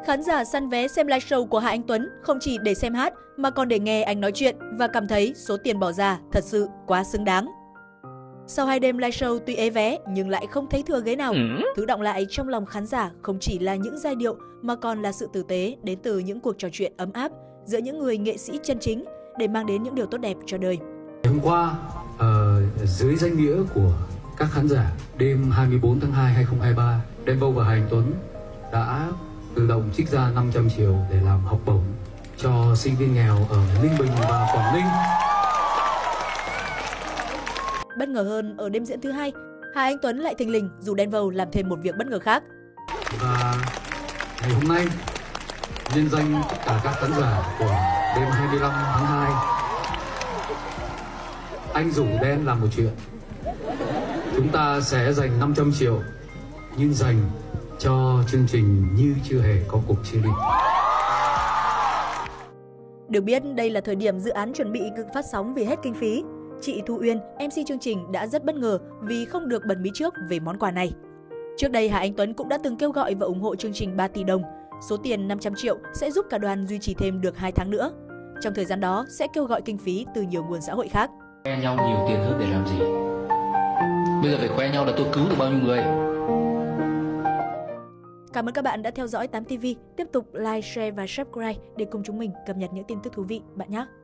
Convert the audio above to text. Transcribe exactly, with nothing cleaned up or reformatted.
Khán giả săn vé xem live show của Hà Anh Tuấn không chỉ để xem hát mà còn để nghe anh nói chuyện và cảm thấy số tiền bỏ ra thật sự quá xứng đáng. Sau hai đêm live show tuy ế vé nhưng lại không thấy thừa ghế nào. Thứ đọng lại trong lòng khán giả không chỉ là những giai điệu mà còn là sự tử tế đến từ những cuộc trò chuyện ấm áp giữa những người nghệ sĩ chân chính để mang đến những điều tốt đẹp cho đời. Hôm qua, uh, dưới danh nghĩa của các khán giả, đêm hai mươi tư tháng hai năm hai nghìn không trăm hai mươi ba, Đen Vâu và Hà Anh Tuấn đã tự động trích ra năm trăm triệu để làm học bổng cho sinh viên nghèo ở Ninh Bình và Quảng Ninh. Bất ngờ hơn, ở đêm diễn thứ hai, Hà Anh Tuấn lại thình lình rủ Đen Vâu làm thêm một việc bất ngờ khác. Và ngày hôm nay, nhân danh tất cả các khán giả của đêm hai mươi lăm tháng hai, anh rủ Đen làm một chuyện. Chúng ta sẽ dành năm trăm triệu, nhưng dành cho chương trình Như Chưa Hề Có Cuộc Chia Ly. Được biết, đây là thời điểm dự án chuẩn bị ngừng phát sóng vì hết kinh phí. Chị Thu Uyên, em xê chương trình đã rất bất ngờ vì không được bật mí trước về món quà này. Trước đây, Hà Anh Tuấn cũng đã từng kêu gọi và ủng hộ chương trình ba tỷ đồng. Số tiền năm trăm triệu sẽ giúp cả đoàn duy trì thêm được hai tháng nữa. Trong thời gian đó, sẽ kêu gọi kinh phí từ nhiều nguồn xã hội khác. Khoe nhau nhiều tiền hơn để làm gì? Bây giờ phải khoe nhau là tôi cứu được bao nhiêu người. Cảm ơn các bạn đã theo dõi tám ti vi. Tiếp tục like, share và subscribe để cùng chúng mình cập nhật những tin tức thú vị bạn nhé.